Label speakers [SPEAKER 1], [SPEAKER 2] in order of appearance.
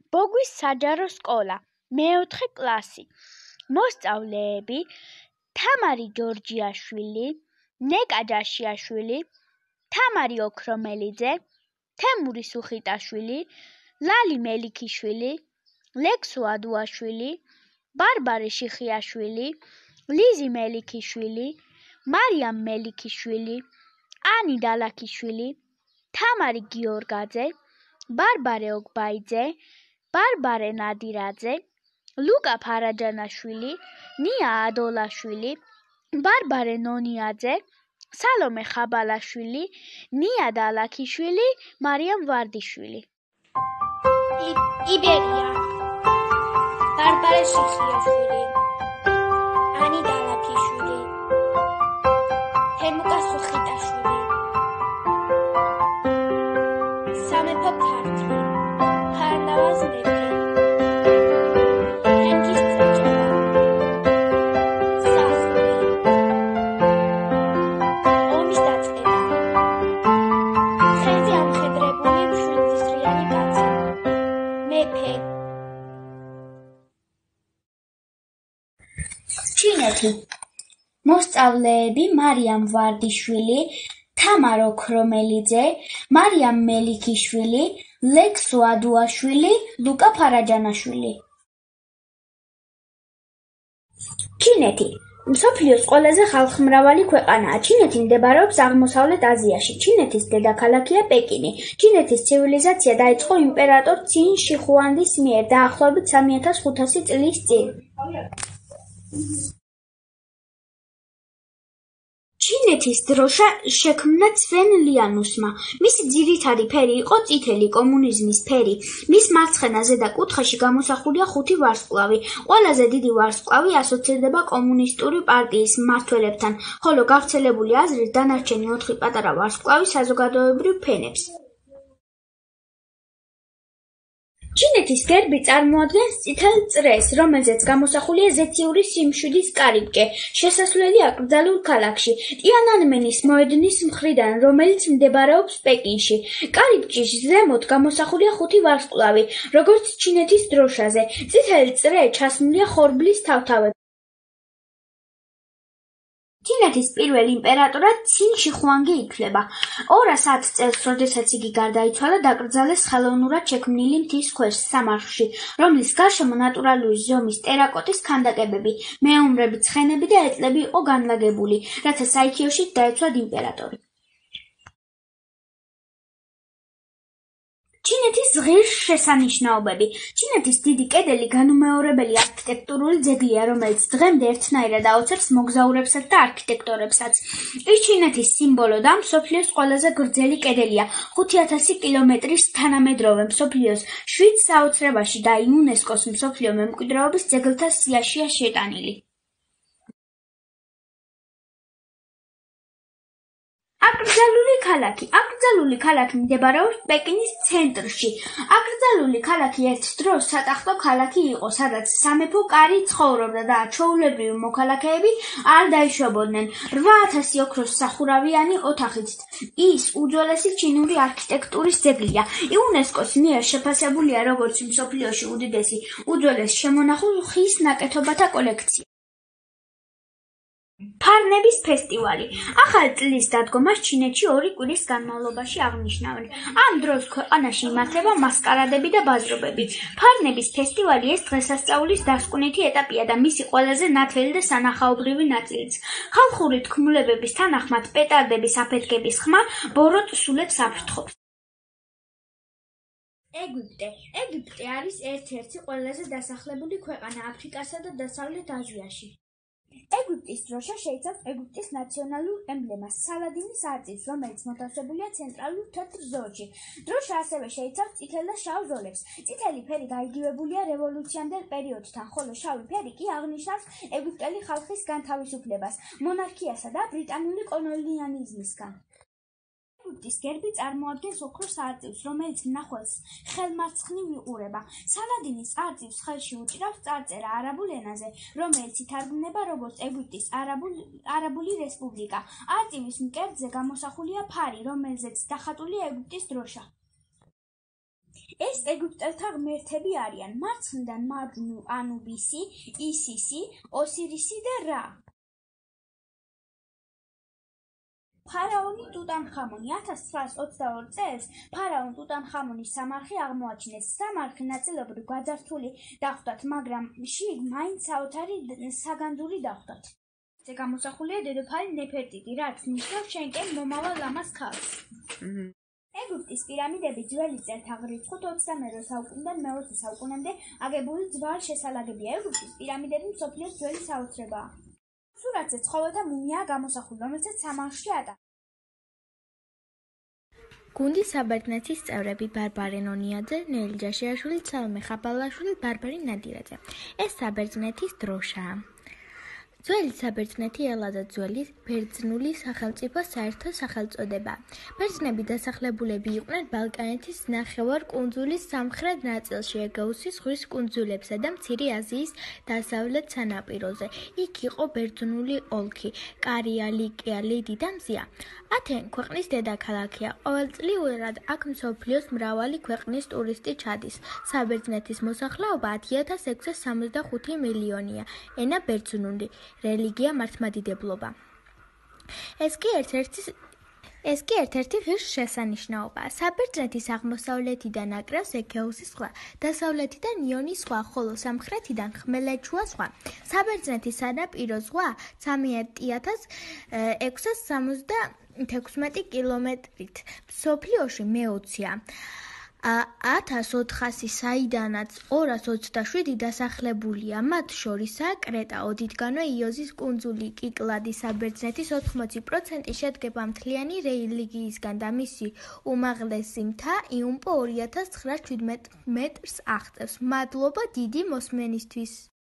[SPEAKER 1] ბოგვის საჯარო სკოლა, მეოთხე კლასი. მოსწავლეები: თამარი ჯორჯიაშვილი, ნეკა ჯაშიაშვილი, თამარი ოქრომელიძე, თემური სუხიტაშვილი, ლალი მელიქიშვილი, ლექსო ადუაშვილი, ბარბარე შიხიაშვილი, ლიზი მელიქიშვილი, მარიამ მელიქიშვილი, ანი დალაქიშვილი, თამარი გიორგაძე, ბარბარე ოგბაიძე, ბარბარე ნადირაძე, ლუკა ფარაჯანაშვილი, ნია ადოლაშვილი, ბარბარე ნონიაძე, სალომე ხაბალაშვილი, ნია დალაქიშვილი, მარიამ ვარდიშვილი.
[SPEAKER 2] იბერია, ბარბარე შიხიაშვილი, ანი დალაქიშვილი, თემუკა სუხიტაშვილი, სამეფო ქართლი, ფარნავაზ მეფე, თენგიზ წეჭელა, სასული, ომის დაწყება, ცხენზე ამხედრებული მშვენისრიანი კაცი, მეფე. ჩინეთი. მოსწავლეები: მარიამ ვარდიშვილი, თამარ ოქრომელიძე, მარიამ მელიქიშვილი, ლექსო ადუაშვილი, ლუკა ფარაჯანაშვილი. ჩინეთი მსოფლიოს ყველაზე ხალხმრავალი ქვეყანაა. ჩინეთი მდებარეობს აღმოსავლეთ აზიაში. ჩინეთის დედაქალაქია პეკინი. ჩინეთის ცივილიზაცია დაიწყო იმპერატორ ცინ შიხუანდის მიერ დაახლოებით 3500 წლის წინ. ჩინეთის დროშა შექმნა ცვენ ლიანუსმა. მისი ძირითადი ფერი იყო წითელი, კომუნიზმის ფერი. მის მარცხენა ზედა კუთხეში გამოსახულია 5 ვარსკვლავი. ყველაზე დიდი ვარსკვლავი ასოცირდება კომუნისტური პარტიის მმართველებთან, ხოლო გავრცელებული აზრით დანარჩენი 4 პატარა ვარსკვლავი საზოგადოებრივ ფენებს. ჩინეთის გერბი წარმოადგენს წითელ წრეს, რომელზეც გამოსახულია ზეციური სიმშვიდის კარიბჭე, შესასვლელი აკრძალულ ქალაქში, ტიანანმენის მოედნის მხრიდან, რომელიც მდებარეობს პეკინში. კარიბჭის ზემოთ გამოსახულია 5 ვარსკვლავი, როგორც ჩინეთის დროშაზე. წითელი წრე ჩასმულია ხორბლის თავთავებით. ჩინეთის პირველ იმპერატორად ცინ შიხუანგი ითვლება. 210 წელს, როდესაც იგი გარდაიცვალა, დაკრძალეს ხელოვნურად შექმნილი მთის ქვეშ, სამარხში, რომლის გარშემო ნატურალური ზომის ტერაკოტის ქანდაკებები, მეომრები, ცხენები და ეტლები იყო განლაგებული, რათა საიქიოშიც დაეცვათ იმპერატორი. ჩინეთის ღირსშესანიშნაობები. ჩინეთის დიდი კედელი განუმეორებელი არქიტექტურული ძეგლია, რომელიც დღემდე ერთნაირად აოცებს მოგზაურებსაც და არქიტექტორებსაც. ის ჩინეთის სიმბოლო და მსოფლიოს ყველაზე გრძელი კედელია, 5000 კილომეტრის თანამედროვე, მსოფლიოს 7 საოცრებაში და იუნესკოს მსოფლიო მემკვიდრეობის ძეგლთა სიაშია შეტანილი. აკრძალული ქალაქი. აკრძალული ქალაქი მდებარეობს პეკინის ცენტრში. აკრძალული ქალაქი ერთ დროს სატახტო ქალაქი იყო, სადაც სამეფო კარი ცხოვრობდა და ჩვეულებრივი მოქალაქეები არ დაიშვებოდნენ. 8000 ოქროს სახურავიანი ოთახით. ის უძველესი ჩინური არქიტექტურის ძეგლია. იუნესკოს მიერ შეფასებულია როგორც მსოფლიოში უდიდესი უძველეს შემონახულ ხის ნაკეთობათა კოლექცია. ფარნების ფესტივალი. ახალი წლის დადგომას ჩინეთში 2 კვირის განმავლობაში აღნიშნავენ. ამ დროს ქვეყანაში იმართება მასკარადები და ბაზრობები. ფარნების ფესტივალი ეს დღესასწაულის დასკვნითი ეტაპია და მისი ყველაზე ნათელი და სანახაობრივი ნაწილიც. ხალხური თქმულებების თანახმად პეტარდების აფეთქების ხმა ბოროტ სულებს აფრთხობს. ეგვიპტე. ეგვიპტე არის ერთ-ერთი ყველაზე დასახლებული ქვეყანა აფრიკასა და დასავლეთ აზიაში. ეგვიპტის დროშა შეიცავს ეგვიპტის ნაციონალურ ემბლემას, სალადინის არწივს, რომელიც მოთავსებულია ცენტრალურ თეთრ ზოლში. დროშა ასევე შეიცავს წითელ და შავ ზოლებს. წითელი ფერი გაიგივებულია რევოლუციამდელ პერიოდთან, ხოლო შავი ფერი კი აღნიშნავს ეგვიპტელი ხალხის განთავისუფლებას, მონარქიასა და ბრიტანული კოლონიალიზმისგან. ეგვიპტის გერბი წარმოადგენს ოქროს არწივს, რომელიც მნახველს ხელმარცხნივ იყურება. სალადინის არწივს ხელში უჭირავს წარწერა არაბულ ენაზე, რომელიც ითარგმნება როგორც ეგვიპტის არაბული რესპუბლიკა. არწივის მკერდზე გამოსახულია ფარი, რომელზეც დახატულია ეგვიპტის დროშა. ეს ეგვიპტელთა ღმერთები არიან: მარცხნიდან მარჯვნივ ანუბისი, ისისი, ოსირისი და რა. ფარაონი ტუტანხამონი 1922 წელს ფარაონ ტუტანხამონის სამარხი აღმოაჩინეს. სამარხი ნაწილობრივ გაძარცვული დახვდათ, მაგრამ შიგ მაინც საოცარი საგანდური დახვდათ. ეს გამოსახულია დედოფალი ნეფერტიტი, რაც ნიშნავს შენკენ მომავალ ლამაზ ქალს. ეგვიპტის პირამიდები ძველი წელთაღრიცხვით 22 საუკუნიდან მე-20 საუკუნემდე აგებული ძვალი შესალაგებია. ეგვიპტის პირამიდები მსოფლიოს ძველი საოცრებაა. სურათზე ცხოველთა მუმიაა გამოსახული, რომელსაც სამარხში ატარებს.
[SPEAKER 1] გუნდი საბერძნეთის წევრები: ბარბარე ნონიაძე, ნელი ჯაშიაშვილი, სალომე ხაბალაშვილი, ბარბარე ნადირაძე. ეს საბერძნეთის დროშაა. ძველი საბერძნეთი ელადა ძველი ბერძნული სახელმწიფოს საერთო სახელწოდება. ბერძნები დასახლებულები იყვნენ ბალკანეთის ნახევარკუნძულის სამხრეთ ნაწილში, ეგეოსის ზღვის კუნძულებსა და მცირე აზიის დასავლეთ სანაპიროზე. იქ იყო ბერძნული ოლქი, კარიალიკია, ლიდი და მზია. ათენი ქვეყნის დედაქალაქია. ყოველწლიურად აქ მსოფლიოს მრავალი ქვეყნის ტურისტი ჩადის. საბერძნეთის მოსახლეობა 10,665 მილიონია. ენა ბერძნული. რელიგია მართლმადიდებლობა. ეს კი ერთ-ერთი ღირსშესანიშნაობაა. საბერძნეთის აღმოსავლეთიდან აკრავს ეგეოსის ზღვა, დასავლეთიდან იონიის ზღვა, ხოლო სამხრეთიდან ხმელეთშუა ზღვა. საბერძნეთის სანაპირო ზღვა 13,676 კილომეტრით, მსოფლიოში მე-20-ია. 1400 საიდანაც 227 დასახლებულია. მათ შორისაა კრეტა, ოდითგანვე იოზის კუნძული, კიკლადი. საბერძნეთის 80% შედგება მთლიანი რელიგიისგან და მისი უმაღლესი მთა იუმპო 2917 მეტრს აღწევს. მადლობა დიდი მოსმენისთვის.